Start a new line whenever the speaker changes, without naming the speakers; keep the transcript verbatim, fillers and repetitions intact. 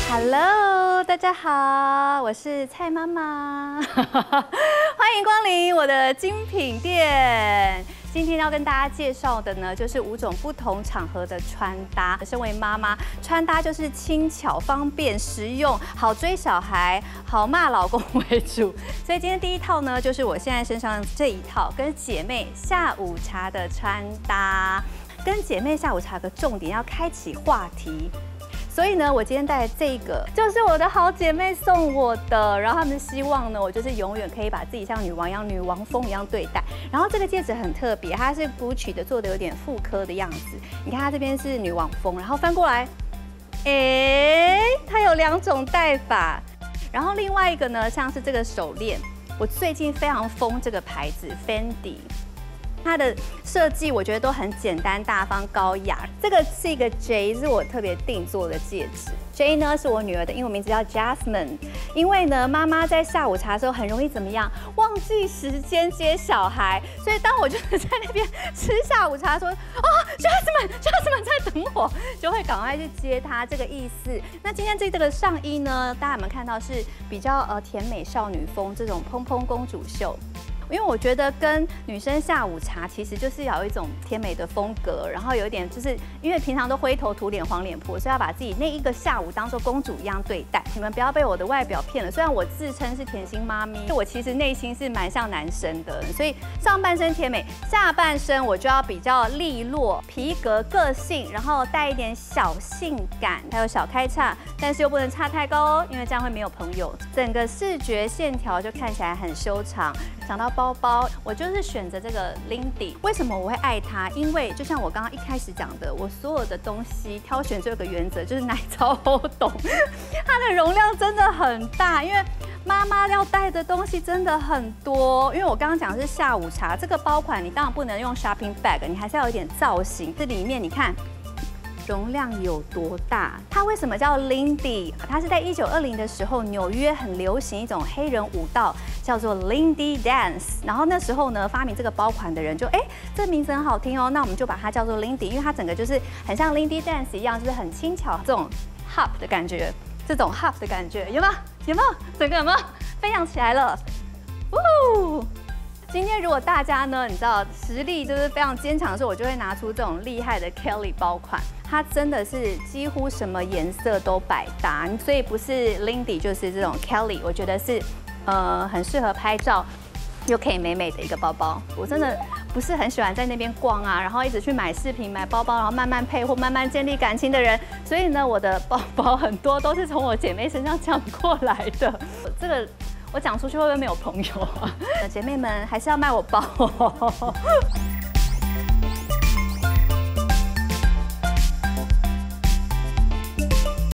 Hello， 大家好，我是蔡妈妈，欢迎光临我的精品店。今天要跟大家介绍的呢，就是五种不同场合的穿搭。身为妈妈，穿搭就是轻巧、方便、实用，好追小孩，好骂老公为主。所以今天第一套呢，就是我现在身上这一套，跟姐妹下午茶的穿搭。跟姐妹下午茶有个重点，要开启话题。 所以呢，我今天带的这个就是我的好姐妹送我的，然后她们希望呢，我就是永远可以把自己像女王一样、女王风一样对待。然后这个戒指很特别，它是 Gucci 的，做的有点复刻的样子。你看它这边是女王风，然后翻过来，哎，它有两种戴法。然后另外一个呢，像是这个手链，我最近非常疯这个牌子 Fendi。 它的设计我觉得都很简单、大方、高雅。这个是一个 J， 是我特别定做的戒指。J 呢是我女儿的英文名字叫 Jasmine， 因为呢妈妈在下午茶的时候很容易怎么样忘记时间接小孩，所以当我就是在那边吃下午茶的时候，哦 Jasmine Jasmine 在等我，就会赶快去接她，这个意思。那今天这这个上衣呢，大家有没有看到是比较呃甜美少女风这种蓬蓬公主袖？ 因为我觉得跟女生下午茶其实就是要有一种甜美的风格，然后有一点就是因为平常都灰头土脸、黄脸婆，所以要把自己那一个下午当做公主一样对待。你们不要被我的外表骗了，虽然我自称是甜心妈咪，我其实内心是蛮像男生的。所以上半身甜美，下半身我就要比较利落、皮革、个性，然后带一点小性感，还有小开叉，但是又不能差太高哦，因为这样会没有朋友。整个视觉线条就看起来很修长。想到 包包，我就是选择这个 Lindy。为什么我会爱它？因为就像我刚刚一开始讲的，我所有的东西挑选就有个原则，就是奶超懂。它的容量真的很大，因为妈妈要带的东西真的很多。因为我刚刚讲的是下午茶，这个包款你当然不能用 shopping bag， 你还是要有一点造型。这里面你看。 容量有多大？它为什么叫 Lindy？ 它是在一九二零的时候，纽约很流行一种黑人舞蹈，叫做 Lindy Dance。然后那时候呢，发明这个包款的人就哎，这名字很好听哦，那我们就把它叫做 Lindy， 因为它整个就是很像 Lindy Dance 一样，就是很轻巧，这种 hop 的感觉，这种 hop 的感觉，有没有？有没有？整个有没有飞扬起来了？呜！ 今天如果大家呢，你知道实力就是非常坚强的时候，我就会拿出这种厉害的 Kelly 包款，它真的是几乎什么颜色都百搭，所以不是 Lindy 就是这种 Kelly， 我觉得是呃很适合拍照，又可以美美的一个包包。我真的不是很喜欢在那边逛啊，然后一直去买饰品、买包包，然后慢慢配或慢慢建立感情的人，所以呢，我的包包很多都是从我姐妹身上抢过来的。这个。 我讲出去会不会没有朋友啊？姐妹们还是要卖我包哦。